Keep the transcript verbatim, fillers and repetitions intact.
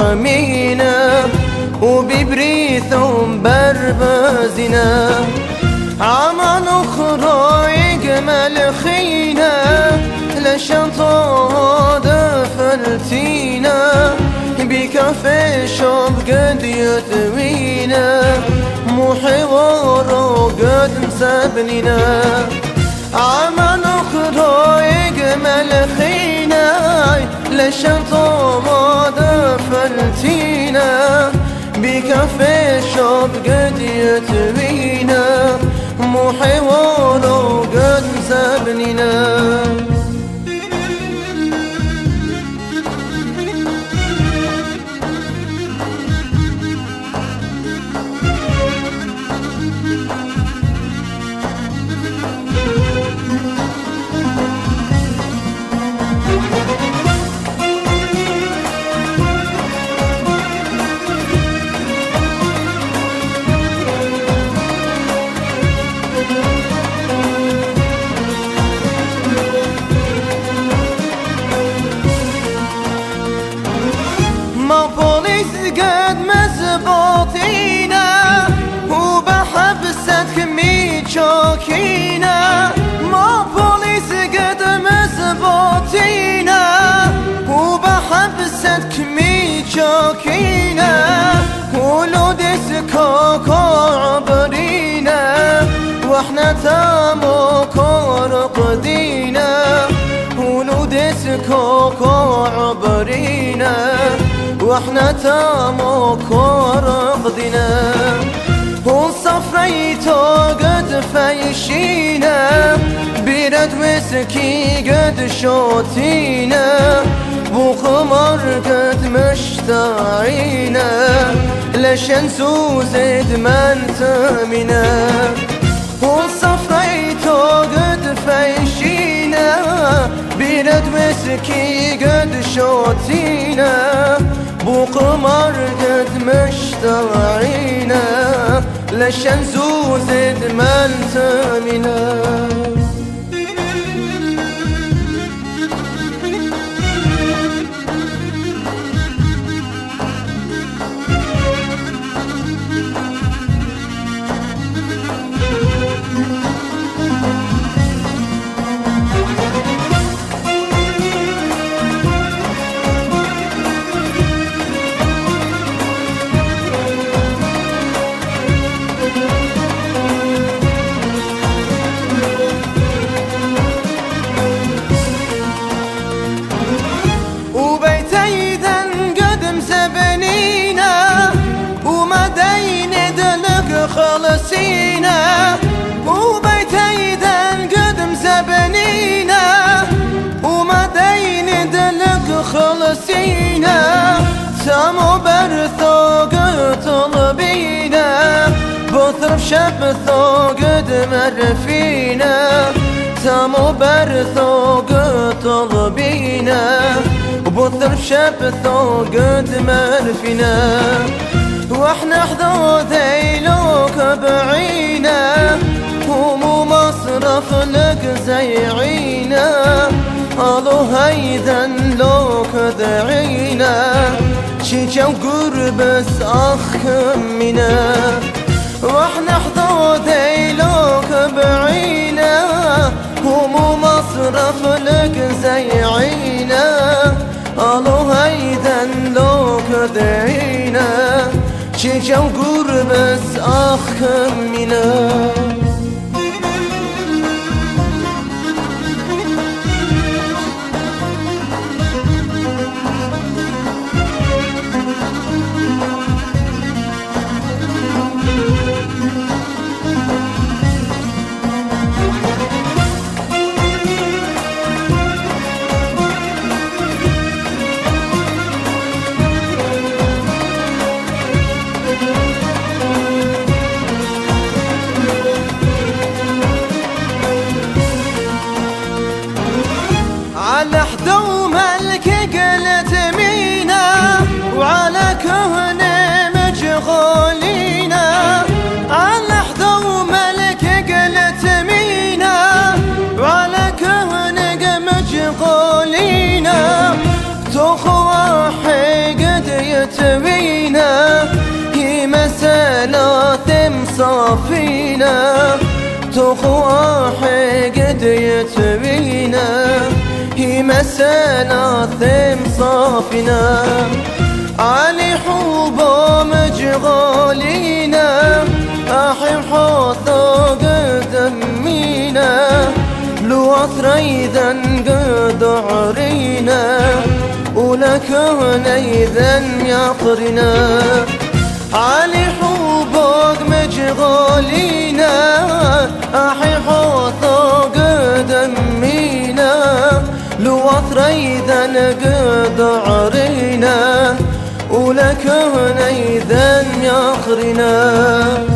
حامينا وببريثهم بربازنا عمل أخرى يجمل خينا لشنطة دفلتينا بكافي شوب قد يتوينا مو حوار وقد مسبنينا عمل أخرى يجمل خينا لشنطة دفلتينا بكافي شوب قد يتوينا مو حوار وقد مسبنينا ما بوليس قد مزبوطينا وبحبستك ميت شوكينا ما بوليس قد مزبوطينا وبحبستك ميت شوكينا ولودس كوكو عبرينا واحنا تامو كورقدينا ولودس كوكو عبرينا واحنا تامو كورقدينا وصفريتو قد فيشينا بيرد وسكي قد شوتينا وخمر قد مشتاعينا لشنسو زيد من تامنا وصفريتو قد فيشينا بيرد وسكي قد شوتينا بقمر قد مشتاعينا لشنسو زيد من تامنا خلصينا وبيت ايدن قدم زبنينا وما دين دلق خلصينا سامو برثو قد بينا بطرف شبثو قد مرفينا سامو برثو قد بينا وبطرف شبثو قد مرفينا واحنا حدود ايلوك بعينا ومو مصرف لك زيعينا قالوا هيدا لوك دعينا شيجا وقربس اخ منا واحنا حدود ايلوك بعينا ومو مصرف لك زيعينا قالوا هيدا لوك دعينا شيجا وقربس اخ منا صافينا تخوى حقد يتبينا هي مسانا ثم صافينا علي حوبا مجغالينا أحب حوثو قدمينا لو أثريذا قد عرينا ولكن إذا يقرنا علي حوبا مجغالينا أحب حوثو قدمينا لو أثريذا قد عرينا ولكن إذا يقرنا